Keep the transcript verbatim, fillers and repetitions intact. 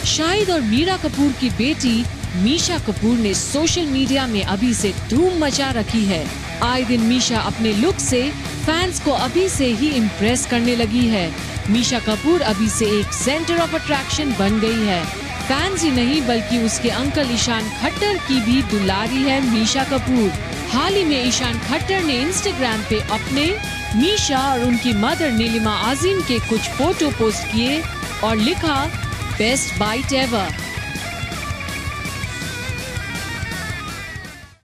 शाहिद और मीरा कपूर की बेटी मीशा कपूर ने सोशल मीडिया में अभी से धूम मचा रखी है। आए दिन मीशा अपने लुक से फैंस को अभी से ही इम्प्रेस करने लगी है। मीशा कपूर अभी से एक सेंटर ऑफ अट्रैक्शन बन गई है। फैंस ही नहीं बल्कि उसके अंकल ईशान खट्टर की भी दुलारी है मीशा कपूर। हाल ही में ईशान खट्टर ने इंस्टाग्राम पे अपने, मीशा और उनकी मदर नीलिमा आजीम के कुछ फोटो पोस्ट किए और लिखा बेस्ट बाइट एवर।